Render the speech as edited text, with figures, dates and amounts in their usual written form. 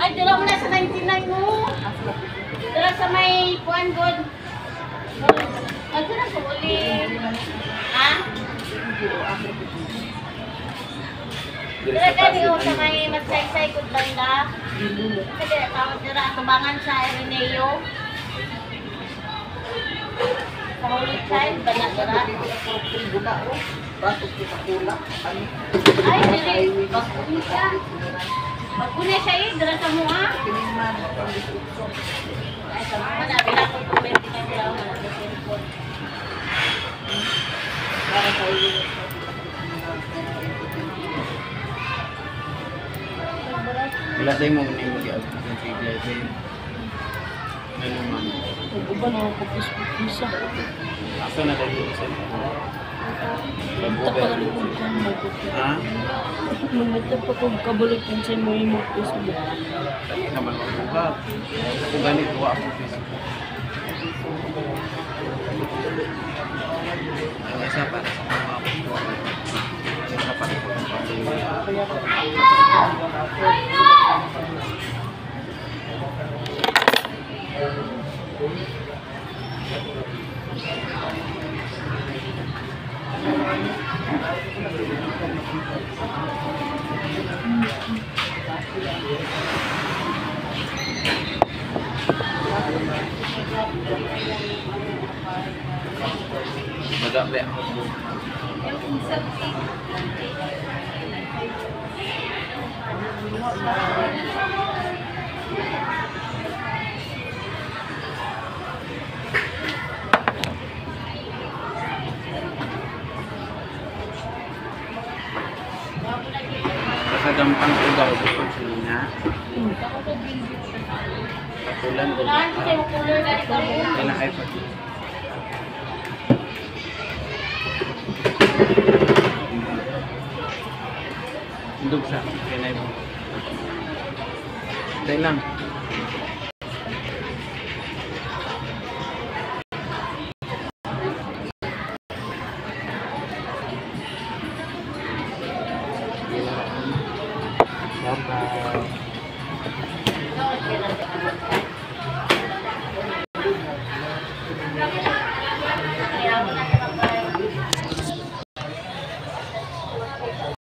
Ay, dala mo na sa 99 mo. Dala sa may puan good. Ay, dala sa uli. Ha? Dala ka niyo sa may magsaysay good banda. Kasi tawag dala tubangan sa Ireneo. Sa Holy Child, banda dala. Ay, dili. Pagpuni siya. Pagpuni siya eh, dala sa mua. Ay, sa mga nabila ko kung 20 ka nila ako na sa cellphone. Para sa iyo. Wala tayo mo muna yung mag-i-upload ng figure tayo. Ano man. Nag-uban ako kapis-pisa. Asa na tayo sa Nagtapalikod ka mo. Ha? Nagtapakod kabalikan sa mo yung Facebook. Kaya naman mag-ubat. Kung ganit, gawa ako Facebook. Ang isa para sa mga kapatuwa. Ang isa para sa mga kapatuwa. Magabi ako. Kasagampang ugaw ko niya. Kapulan ko. Kailan ay pati. Indog sa kinay mo. Tayo lang.